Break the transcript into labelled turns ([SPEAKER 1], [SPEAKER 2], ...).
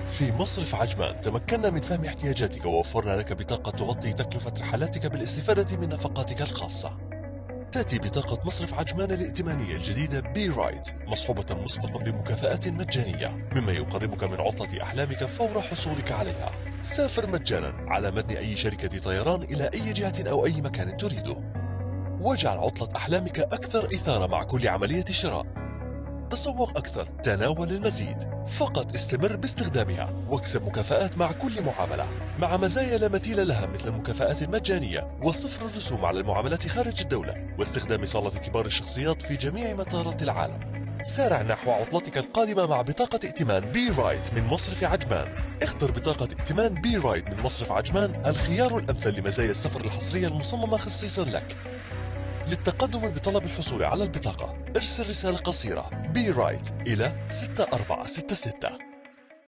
[SPEAKER 1] في مصرف عجمان تمكنا من فهم احتياجاتك ووفرنا لك بطاقة تغطي تكلفة رحلاتك بالاستفادة من نفقاتك الخاصة. تأتي بطاقة مصرف عجمان الائتمانية الجديدة بي رايت مصحوبة مسبقا بمكافآت مجانية، مما يقربك من عطلة أحلامك فور حصولك عليها. سافر مجانا على متن أي شركة طيران إلى أي جهة أو أي مكان تريده، واجعل عطلة أحلامك أكثر إثارة مع كل عملية شراء. تسوق أكثر، تناول المزيد، فقط استمر باستخدامها واكسب مكافآت مع كل معاملة، مع مزايا لا مثيل لها مثل المكافآت المجانية وصفر الرسوم على المعاملات خارج الدولة واستخدام صالة كبار الشخصيات في جميع مطارات العالم. سارع نحو عطلتك القادمة مع بطاقة ائتمان بي رايت من مصرف عجمان. اختر بطاقة ائتمان بي رايت من مصرف عجمان، الخيار الأمثل لمزايا السفر الحصرية المصممة خصيصا لك. للتقدم بطلب الحصول على البطاقة ارسل رسالة قصيرة بي رايت إلى 6466.